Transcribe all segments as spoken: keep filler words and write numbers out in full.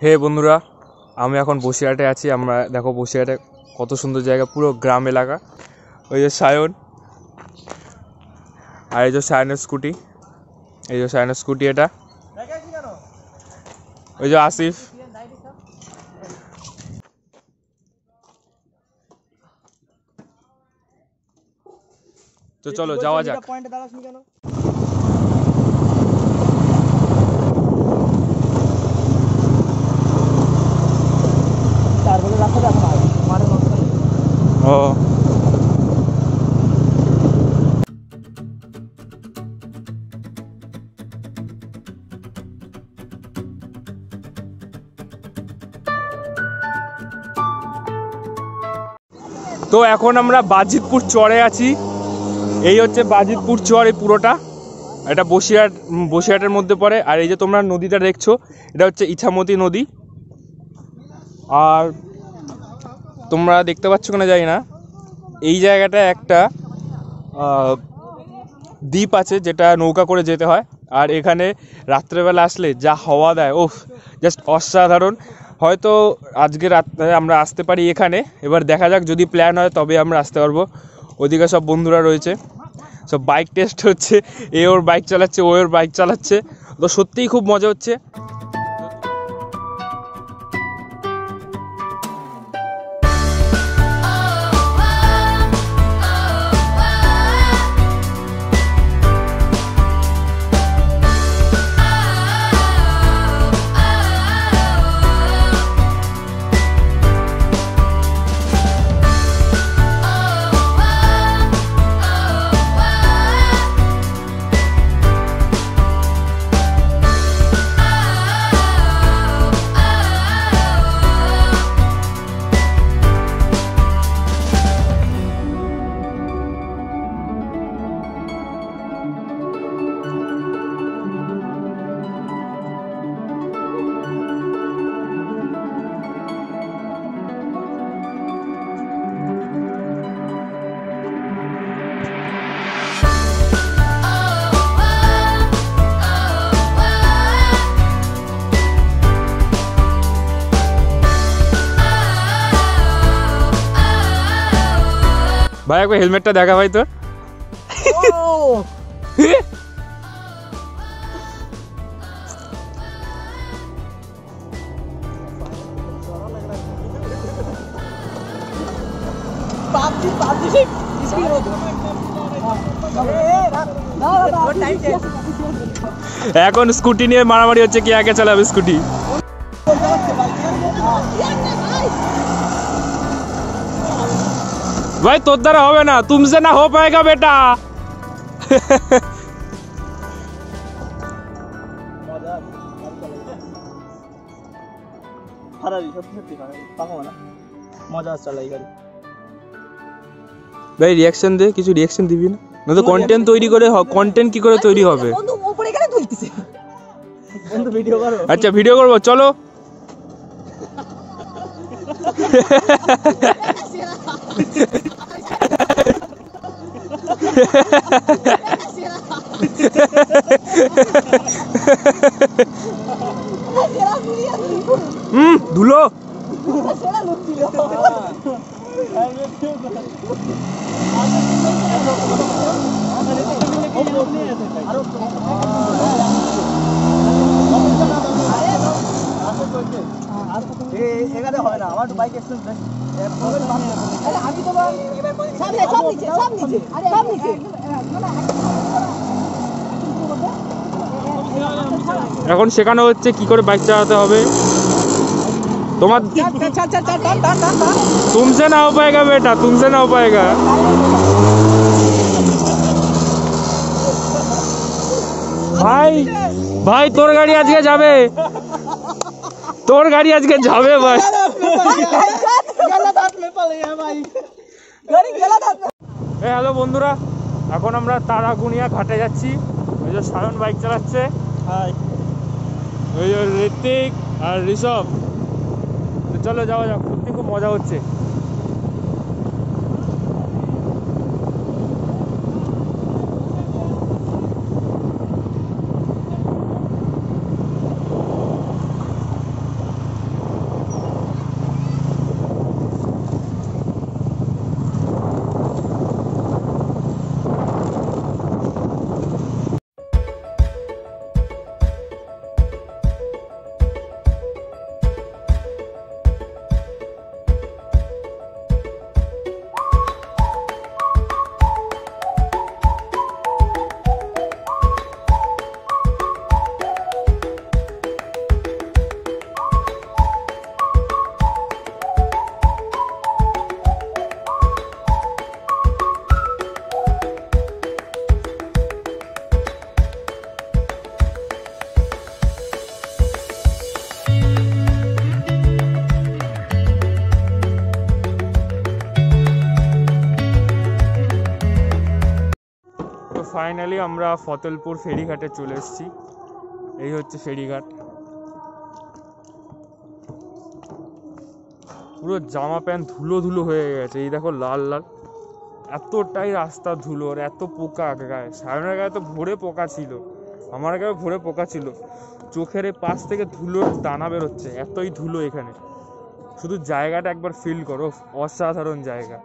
হে বন্ধুরা, আমি এখন বসিরহাটে আছি। আমরা দেখো বসিরহাটে কত সুন্দর জায়গা, পুরো গ্রাম এলাকা। ওই যে সায়ন, আর এই যে সায়নের স্কুটি, এই যে সায়নের স্কুটি এটা, ওই যে আসিফ। তো চলো যাওয়া যাক। ও তো এখন আমরা বাজিতপুর চরে আছি। এই হচ্ছে বাজিতপুর চর, এই পুরোটা এটা বসিরহাট বসিরহাটের মধ্যে পড়ে। আর এই যে তোমরা নদীটা দেখছো, এটা হচ্ছে ইছামতি নদী। আর তোমরা দেখতে পাচ্ছ কিনা জানি না, এই জায়গাটা একটা দ্বীপ আছে যেটা নৌকা করে যেতে হয়। আর এখানে রাত্রেবেলা আসলে যা হাওয়া দেয়, ওফ জাস্ট অসাধারণ। হয়তো আজকে রাত্রে আমরা আসতে পারি এখানে, এবার দেখা যাক, যদি প্ল্যান হয় তবে আমরা আসতে পারবো। ওদিকে সব বন্ধুরা রয়েছে, সব বাইক টেস্ট হচ্ছে, এ ওর বাইক চালাচ্ছে, ও ওর বাইক চালাচ্ছে। তো সত্যিই খুব মজা হচ্ছে। ভাই একবার হেলমেটটা দেখা ভাই তোর। এখন স্কুটি নিয়ে মারামারি হচ্ছে, কে আগে চালাবে স্কুটি। भाई तो द्वारा होवे ना, तुमसे ना हो पाएगा बेटा। ভাই রিঅ্যাকশন দে, কিছু রিঅ্যাকশন দিবি না, না তো কন্টেন্ট তৈরি করে, কন্টেন্ট কি করে তৈরি হবে। আচ্ছা ভিডিও করবো, চলো। হুম ধুলো এখন শেখানো হচ্ছে কি করে বাইক চালাতে হবে। তোমার तुमसे ना हो पाएगा बेटा, तुमसे ना हो पाएगा। ভাই ভাই তোর গাড়ি আজকে যাবে, তোর গাড়ি আজকে যাবে ভাই। হ্যালো বন্ধুরা, এখন আমরা তারাগুনিয়া ঘাটে যাচ্ছি। ওই যে সায়ন বাইক চালাচ্ছে, ওই যে ঋত্বিক আর ঋষভ। চলো যাওয়া যাক, সত্যি খুব মজা হচ্ছে। ফাইনালি আমরা ফতেলপুর ফেরিঘাটে চলে এসেছি। এই হচ্ছে ফেরিঘাট। পুরো জামা প্যান্ট ধুলো ধুলো হয়ে গেছে, এই দেখো লাল লাল, এতটাই রাস্তা ধুলো আর এত পোকা গায়ে। সায়নের গায়ে তো ভরে পোকা ছিল, আমার গায়ে ভরে পোকা ছিল, চোখের এই পাশ থেকে ধুলোর দানা বেরোচ্ছে, এতই ধুলো এখানে। শুধু জায়গাটা একবার ফিল করো, অসাধারণ জায়গা।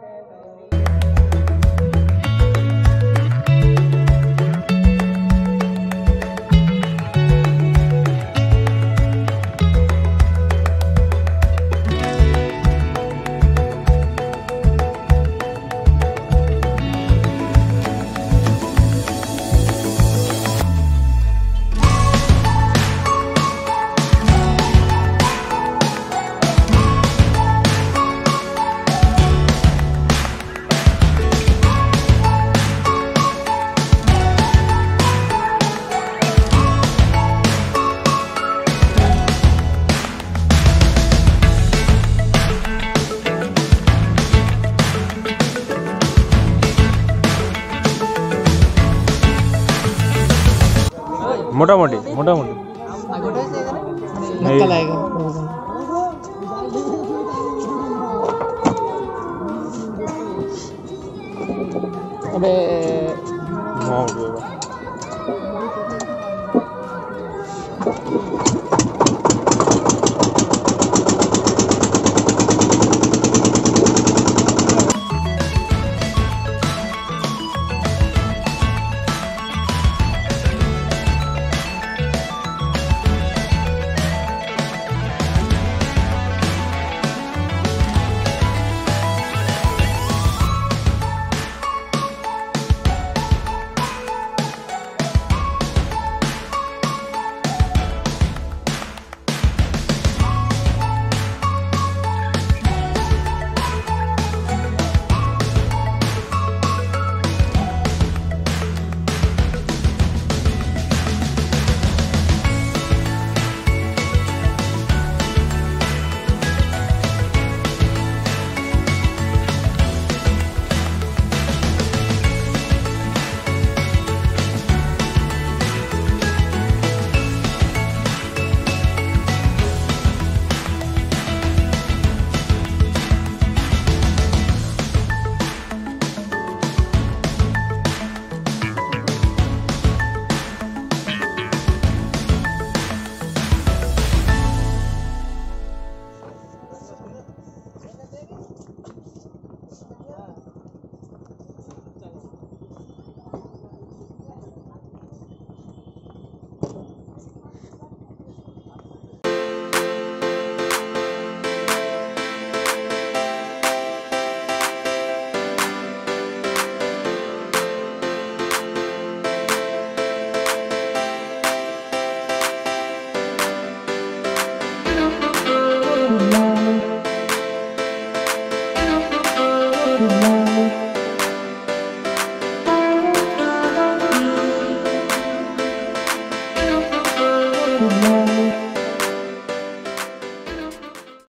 মোটামুটি মোটামুটি Good night.